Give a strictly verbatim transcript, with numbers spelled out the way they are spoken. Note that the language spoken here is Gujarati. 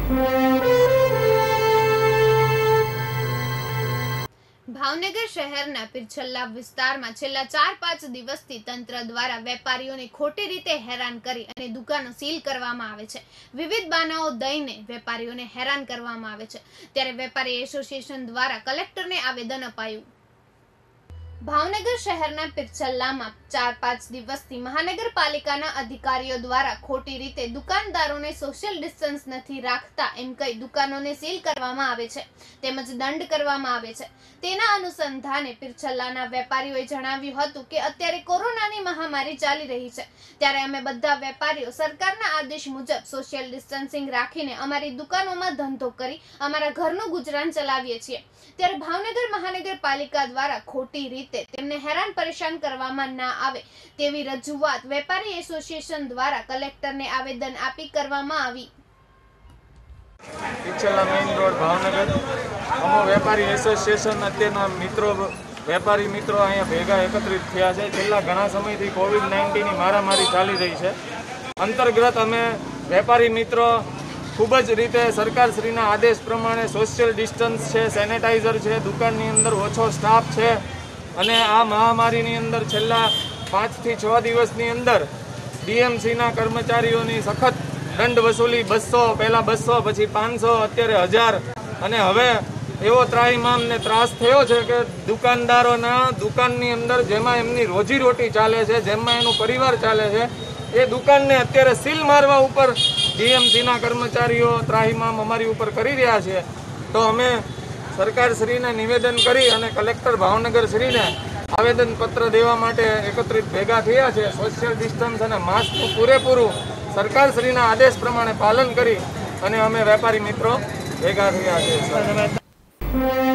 ભાવનગર શહેરના પીરછલ્લા વિસ્તારમાં છેલ્લા ચાર પાંચ દિવસથી તંત્ર દ્વારા વેપારીઓને ખોટી રીતે હેરાન કરી અને દુકાનો સીલ કરવામાં આવે છે। વિવિધ બહાનાઓ દઈને વેપારીઓને હેરાન કરવામાં આવે છે, ત્યારે વેપારી એસોસિએશન દ્વારા કલેક્ટરને આવેદન અપાયું। ભાવનગર શહેરના પીરછલ્લામાં ચાર પાંચ દિવસથી મહાનગરપાલિકાના અધિકારીઓ દ્વારા ખોટી રીતે દુકાનદારોને સોશિયલ ડિસ્ટન્સ નથી રાખતા એમ કહી દુકાનોને સીલ કરવામાં આવે છે તેમજ દંડ કરવામાં આવે છે। તેના અનુસંધાને પીરછલ્લાના વેપારીઓએ જણાવ્યું હતું કે અત્યારે કોરોનાની મહામારી ચાલી રહી છે, ત્યારે અમે બધા વેપારીઓ સરકારના આદેશ મુજબ સોશિયલ ડિસ્ટન્સિંગ રાખીને અમારી દુકાનોમાં ધંધો કરી અમારા ઘરનું ગુજરાન ચલાવીએ છીએ, ત્યારે ભાવનગર મહાનગરપાલિકા દ્વારા ખોટી રીતે તેમને હેરાન પરેશાન કરવામાં ના આવે તેવી રજૂઆત વેપારી એસોસિએશન દ્વારા કલેક્ટરને આવેદન આપી કરવામાં આવી। પીરછલ્લા મેઇન રોડ ભાવનગર અમો વેપારી એસોસિએશન અત્યારના મિત્રો વેપારી મિત્રો અહીંયા ભેગા એકત્રિત થયા છે। છેલ્લા ઘણા સમયથી કોવિડ નાઇન્ટીનની મારામારી ચાલી રહી છે, અંતર્ગત અમે વેપારી મિત્રો ખૂબ જ રીતે સરકારશ્રીના આદેશ પ્રમાણે સોશિયલ ડિસ્ટન્સ છે, સેનેટાઈઝર છે, દુકાનની અંદર ઓછો સ્ટાફ છે અને આ મહામારીની અંદર છેલ્લા પાંચથી છ દિવસની અંદર ડીએમસીના કર્મચારીઓની સખત દંડ વસૂલી બસો પહેલાં બસો પછી પાંચસો અત્યારે હજાર અને હવે એવો ત્રાહિમામ ને ત્રાસ થયો છે કે દુકાનદારોના દુકાનની અંદર જેમાં એમની રોજીરોટી ચાલે છે, જેમાં એનું પરિવાર ચાલે છે, એ દુકાનને અત્યારે સીલ મારવા ઉપર ડીએમસીના કર્મચારીઓ ત્રાહિમામ અમારી ઉપર કરી રહ્યા છે। તો અમે સરકારશ્રીને નિવેદન કરી અને કલેક્ટર ભાવનગરશ્રીને આવેદનપત્ર દેવા માટે એકત્રિત ભેગા થયા છે। સોશિયલ ડિસ્ટન્સ અને માસ્કનું પૂરેપૂરું સરકારશ્રીના આદેશ પ્રમાણે પાલન કરી અને અમે વેપારી મિત્રો ભેગા થયા છે।